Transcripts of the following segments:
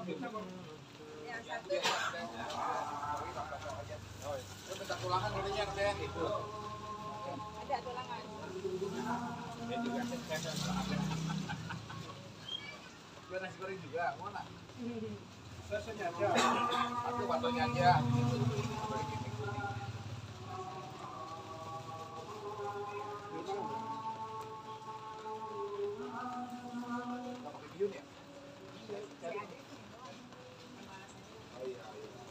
Yang satu. Lu minta tulangan dulunya Den itu. Ada tulangan. Dia juga Biar nasi goreng juga, mana? rasanya aja. Satu batonya aja. Nggak pakai bihun ya? Oh iya.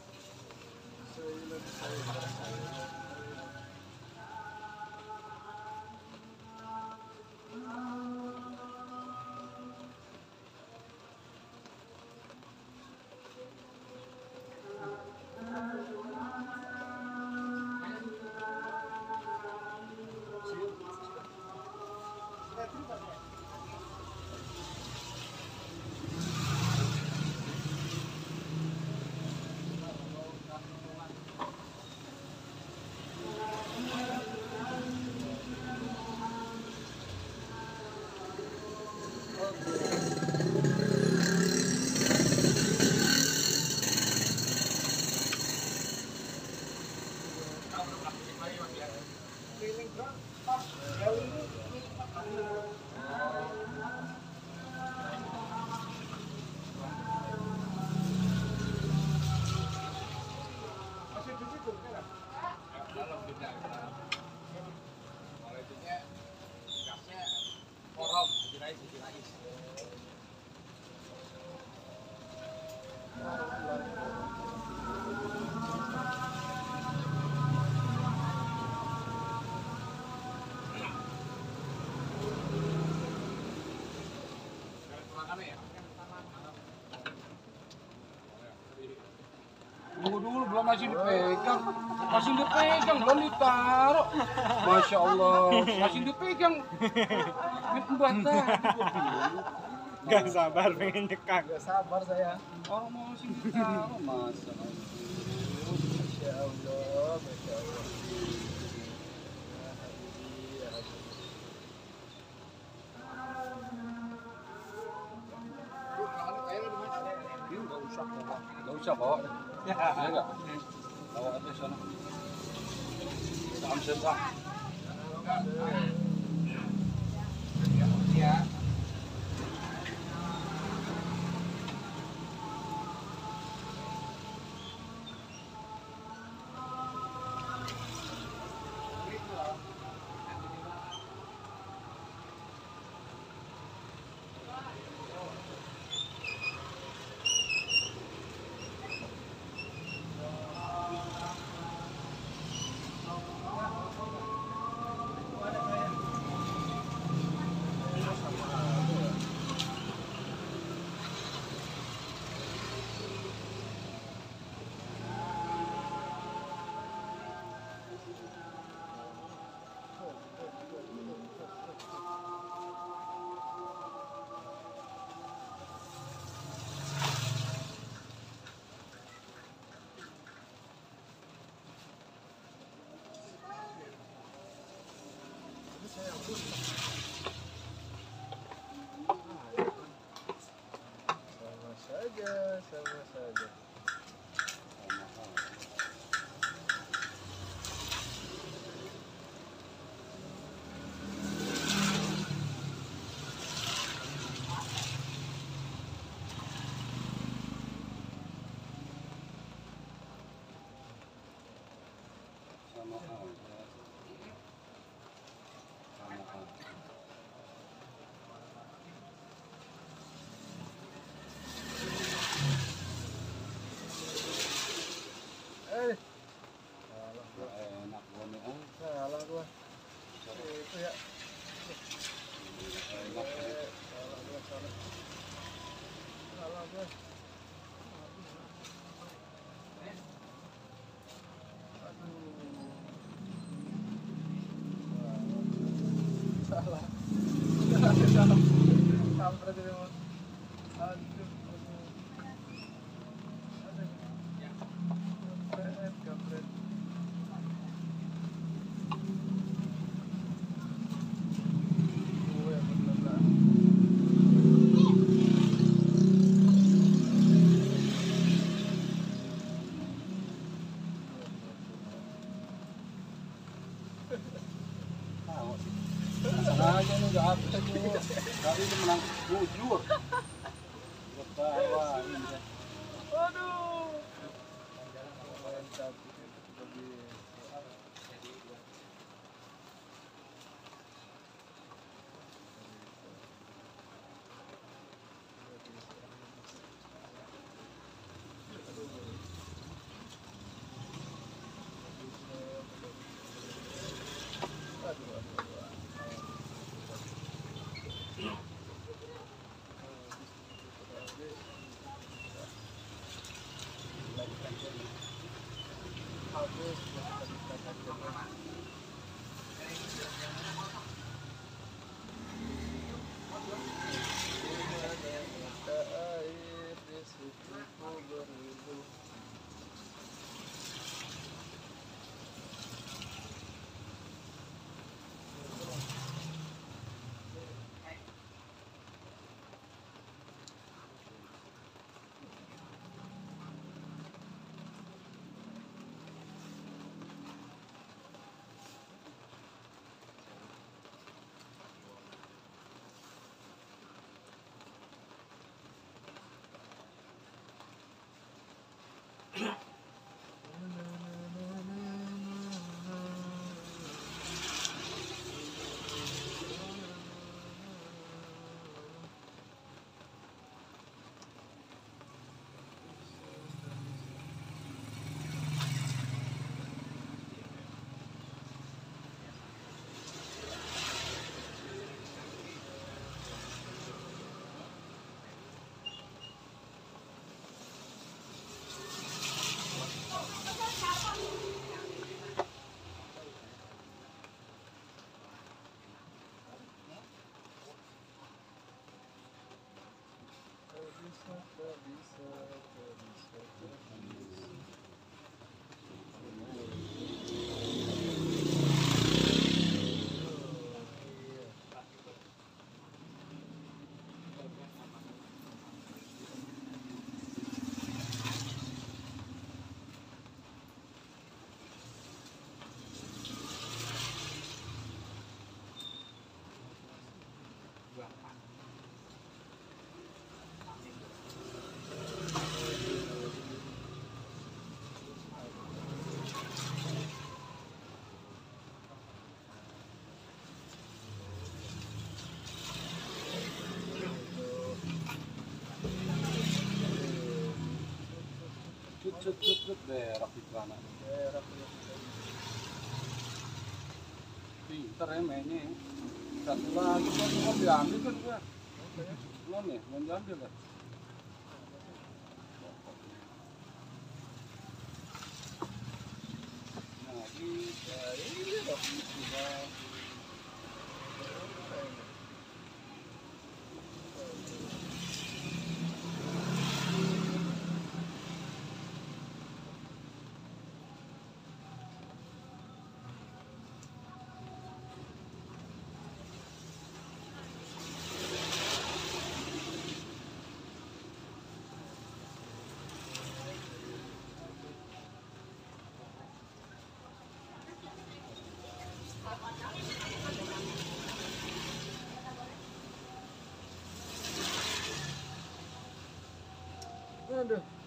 Masih di situ kan? Dalam beda. Kalau itunya gasnya korom, dirais. Tulangannya ya? Tunggu dulu, belum masih dipegang. Masih dipegang, belum ditaruh. Masya Allah, masih dipegang. Bantah. Gak sabar pengen nyekak. Gak sabar saya. Orang mau masih ditaruh, masa. Masya Allah, Masya Allah. Gak usah bawa. Ya enggak. Bawa aja sana. Samsen sah. Ya. Sama saja. Sama aja. Sama aja. Enak gua Salah gua. Itu ya. enak. Salah gua. Salah. Salah. Kampret ini mah. Aduh. Kampret. Oh ya benar. Tahu sih. Sengaja nih nggak update nih. Kali ini menang jujur. Ketawain ya. Waduh. Cut berak di celana. Pinter ya mainnya. Satu lagi kan mau diambil kan gua. Belum nih, belum diambil kan. Nah, ini sudah. Aduh.